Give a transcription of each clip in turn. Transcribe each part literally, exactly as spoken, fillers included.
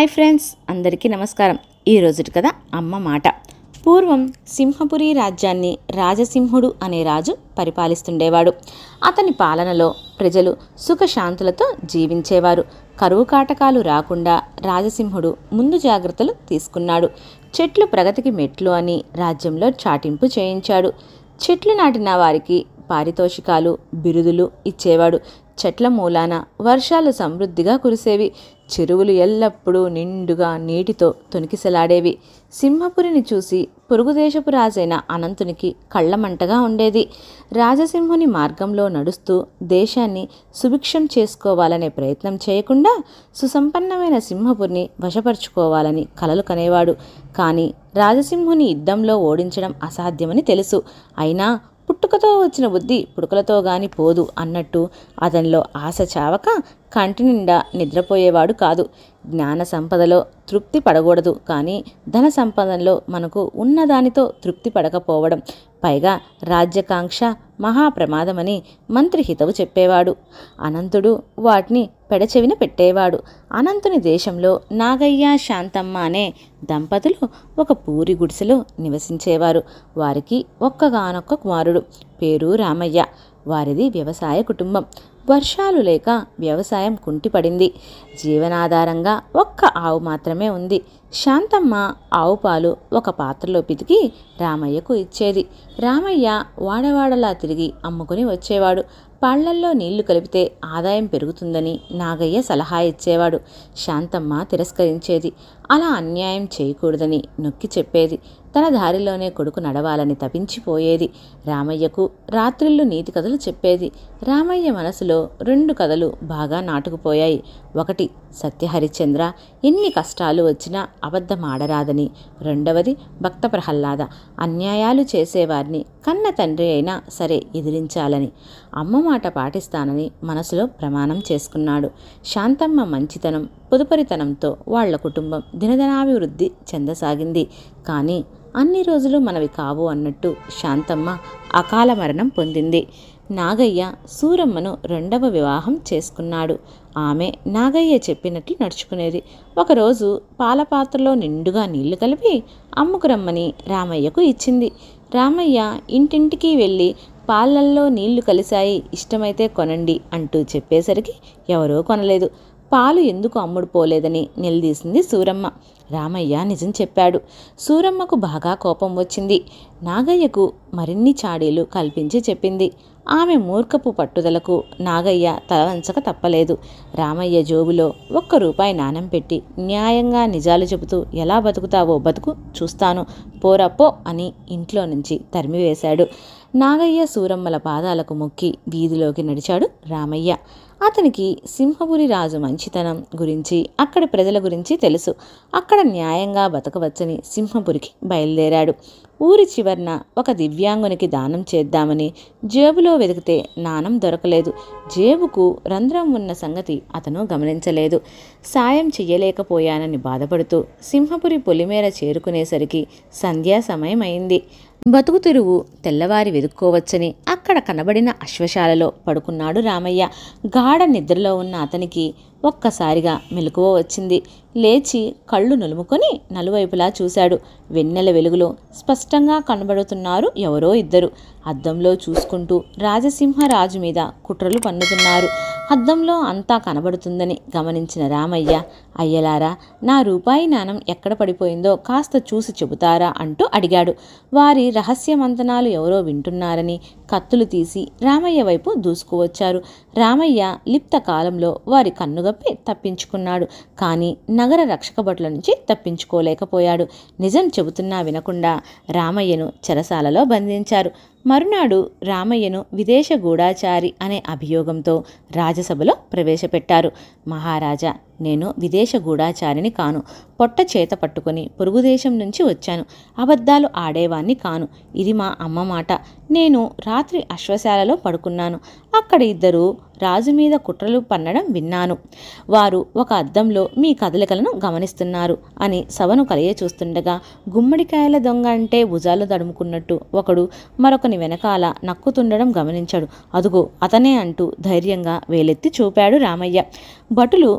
Hi friends, అందరికీ నమస్కారం. ఈ రోజుటి కథ అమ్మ మాట. పూర్వం సింహపురి రాజ్యాన్ని రాజసింహుడు అనే రాజు పరిపాలిస్తుండేవాడు. అతని పాలనలో ప్రజలు సుఖశాంతులతో జీవించేవారు. కరువు కాటకాలు రాకుండా రాజసింహుడు ముందు జాగ్రత్తలు తీసుకున్నాడు. చెట్లు ప్రగతికి మెట్లు అని రాజ్యంలో చాటింపు చేయించాడు. చెట్లు నాటిన వారికి పారితోషికాలు, బిరుదులు ఇచ్చేవాడు. చెట్ల మూలాన వర్షాలు సమృద్ధిగా కురిసేవి. చెరువులు ఎల్లప్పుడూ నిండుగా నీటితో తొణికిసలాడేవి. సింహపురిని చూసి పొరుగుదేశపు రాజైన అనంతునికి కళ్ళమంటగా ఉండేది. రాజసింహుని మార్గంలో నడుస్తూ దేశాన్ని సుభిక్షం చేసుకోవాలనే ప్రయత్నం చేయకుండా సుసంపన్నమైన సింహపురిని వశపరుచుకోవాలని కలలు కనేవాడు. కానీ రాజసింహుని యుద్ధంలో ఓడించడం అసాధ్యమని తెలుసు. అయినా పుట్టుకతో వచ్చిన బుద్ధి పుడకలతో గాని పోదు అన్నట్టు అతనిలో ఆశ చావక కంటి నిండా నిద్రపోయేవాడు కాదు. జ్ఞాన సంపదలో తృప్తి పడకూడదు, కానీ ధన సంపదలో మనకు ఉన్నదానితో తృప్తి పడకపోవడం, పైగా రాజ్యకాంక్ష మహాప్రమాదమని మంత్రి హితవు చెప్పేవాడు. అనంతుడు వాటిని పెడచెవిన పెట్టేవాడు. అనంతుని దేశంలో నాగయ్య, శాంతమ్మ అనే దంపతులు ఒక పూరి గుడిసెలో నివసించేవారు. వారికి ఒక్కగానొక్క కుమారుడు, పేరు రామయ్య. వారిది వ్యవసాయ కుటుంబం. వర్షాలు లేక వ్యవసాయం కుంటిపడింది. జీవనాధారంగా ఒక్క ఆవు మాత్రమే ఉంది. శాంతమ్మ ఆవు పాలు ఒక పాత్రలో పితికి రామయ్యకు ఇచ్చేది. రామయ్య వాడవాడలా తిరిగి అమ్ముకుని వచ్చేవాడు. పాళ్లల్లో నీళ్లు కలిపితే ఆదాయం పెరుగుతుందని నాగయ్య సలహా ఇచ్చేవాడు. శాంతమ్మ తిరస్కరించేది. అలా అన్యాయం చేయకూడదని నొక్కి చెప్పేది. తన దారిలోనే కొడుకు నడవాలని తపించిపోయేది. రామయ్యకు రాత్రిళ్ళు నీతి కథలు చెప్పేది. రామయ్య మనసులో రెండు కథలు బాగా నాటుకుపోయాయి. ఒకటి, సత్యహరిశ్చంద్ర ఎన్ని కష్టాలు వచ్చినా అబద్ధమాడరాదని. రెండవది, భక్త ప్రహ్లాద అన్యాయాలు చేసేవారిని కన్న తండ్రి అయినా సరే ఎదిరించాలని. అమ్మ మాట పాటిస్తానని మనసులో ప్రమాణం చేసుకున్నాడు. శాంతమ్మ మంచితనం, పొదుపరితనంతో వాళ్ల కుటుంబం దినదినాభివృద్ధి చెందసాగింది. కానీ అన్ని రోజులు మనవి కావు అన్నట్టు శాంతమ్మ అకాల మరణం పొందింది. నాగయ్య సూరమ్మను రెండవ వివాహం చేసుకున్నాడు. ఆమె నాగయ్య చెప్పినట్లు నడుచుకునేది. ఒకరోజు పాలపాత్రలో నిండుగా నీళ్లు కలిపి అమ్ముకురమ్మని రామయ్యకు ఇచ్చింది. రామయ్య ఇంటింటికి వెళ్ళి పాలల్లో నీళ్లు కలిశాయి, ఇష్టమైతే కొనండి అంటూ చెప్పేసరికి ఎవరూ కొనలేదు. పాలు ఎందుకు అమ్ముడు పోలేదని నిలదీసింది సూరమ్మ. రామయ్య నిజం చెప్పాడు. సూరమ్మకు బాగా కోపం వచ్చింది. నాగయ్యకు మరిన్ని చాడీలు కల్పించి చెప్పింది. ఆమె మూర్ఖపు పట్టుదలకు నాగయ్య తలవంచక తప్పలేదు. రామయ్య జోబులో ఒక్క రూపాయి నాణెం పెట్టి న్యాయంగా నిజాలు చెబుతూ ఎలా బతుకుతావో బతుకు, చూస్తాను, పోరపో అని ఇంట్లో నుంచి తరిమివేశాడు. నాగయ్య సూరమ్మల పాదాలకు మొక్కి వీధిలోకి నడిచాడు రామయ్య. అతనికి సింహపురి రాజు మంచితనం గురించి, అక్కడి ప్రజల గురించి తెలుసు. అక్కడ న్యాయంగా బతకవచ్చని సింహపురికి బయలుదేరాడు. ఊరి చివరన ఒక దివ్యాంగునికి దానం చేద్దామని జేబులో వెతికితే నాణం దొరకలేదు. జేబుకు రంధ్రం ఉన్న సంగతి అతను గమనించలేదు. సాయం చెయ్యలేకపోయానని బాధపడుతూ సింహపురి పొలిమేర చేరుకునేసరికి సంధ్యా సమయం అయింది. బతుకు తెరువు తెల్లవారి వెతుక్కోవచ్చని అక్కడ కనబడిన అశ్వశాలలో పడుకున్నాడు రామయ్య. గాఢ నిద్రలో ఉన్న అతనికి ఒక్కసారిగా మెలకువ వచ్చింది. లేచి కళ్ళు నులుముకొని నలువైపులా చూశాడు. వెన్నెల వెలుగులో స్పష్టంగా కనబడుతున్నారు ఎవరో ఇద్దరు. అద్దంలో చూసుకుంటూ రాజసింహరాజు మీద కుట్రలు పన్నుతున్నారు. అద్దంలో అంతా కనబడుతుందని గమనించిన రామయ్య, అయ్యలారా, నా రూపాయి నాణం ఎక్కడ పడిపోయిందో కాస్త చూసి చెబుతారా అంటూ అడిగాడు. వారి రహస్య మంతనాలు ఎవరో వింటున్నారని కత్తులు తీసి రామయ్య వైపు దూసుకువచ్చారు. రామయ్య లిప్త కాలంలో వారి కన్నుగప్పి తప్పించుకున్నాడు. కానీ నగర రక్షక భటుల నుంచి తప్పించుకోలేకపోయాడు. నిజం చెబుతున్నా వినకుండా రామయ్యను చెరసాలలో బంధించారు. మరునాడు రామయ్యను విదేశ గూఢాచారి అనే అభియోగంతో రాజసభలో ప్రవేశపెట్టారు. మహారాజా, నేను విదేశ గూఢాచారిని కాను. పొట్ట చేత పట్టుకొని పొరుగుదేశం నుంచి వచ్చాను. అబద్ధాలు ఆడేవాణ్ణి కాను. ఇది మా అమ్మ మాట. నేను రాత్రి అశ్వశాలలో పడుకున్నాను. అక్కడ ఇద్దరు రాజు మీద కుట్రలు పన్నడం విన్నాను. వారు ఒక అద్దంలో మీ కదలికలను గమనిస్తున్నారు అని సభను కలియ చూస్తుండగా గుమ్మడికాయల దొంగ అంటే భుజాలు తడుముకున్నట్టు ఒకడు మరొకని వెనకాల నక్కుతుండడం గమనించాడు. అదుగో అతనే అంటూ ధైర్యంగా వేలెత్తి చూపాడు రామయ్య. భటులు మెరుపు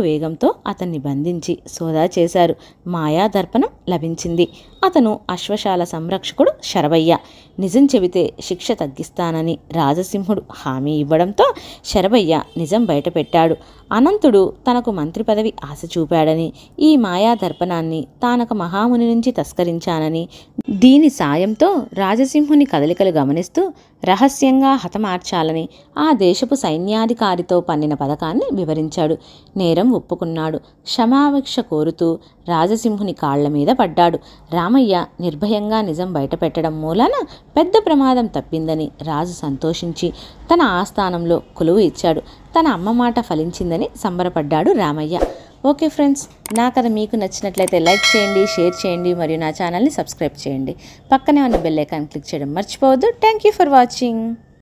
వేగంతో అతన్ని బంధించి సోదా చేశారు. మాయా దర్పణం లభించింది. అతను అశ్వశాల సంరక్షకుడు శరభయ్య. నిజం చెబితే శిక్ష తగ్గిస్తానని రాజసింహుడు హామీ ఇవ్వడంతో శరభయ్య నిజం బయటపెట్టాడు. అనంతుడు తనకు మంత్రి పదవి ఆశ చూపాడని, ఈ మాయా దర్పణాన్ని తానొక మహాముని నుంచి తస్కరించానని, దీని సాయంతో రాజసింహుని కదలికలు గమనిస్తూ రహస్యంగా హతమార్చాలని ఆ దేశపు సైన్యాధికారితో పన్నిన పథకాన్ని వివరించాడు. నేరం ఒప్పుకున్నాడు. క్షమాభిక్ష కోరుతూ రాజసింహుని కాళ్ల మీద పడ్డాడు. రామయ్య నిర్భయంగా నిజం బయటపెట్టడం మూలాన పెద్ద ప్రమాదం తప్పిందని రాజు సంతోషించి తన ఆస్థానంలో కొలువు ఇచ్చాడు. తన అమ్మ మాట ఫలించిందని సంబరపడ్డాడు రామయ్య. ఓకే ఫ్రెండ్స్, నా కథ మీకు నచ్చినట్లయితే లైక్ చేయండి, షేర్ చేయండి మరియు నా ఛానల్ని సబ్స్క్రైబ్ చేయండి. పక్కనే ఉన్న బెల్ ఐకాన్ క్లిక్ చేయడం మర్చిపోవద్దు. Thank you for watching.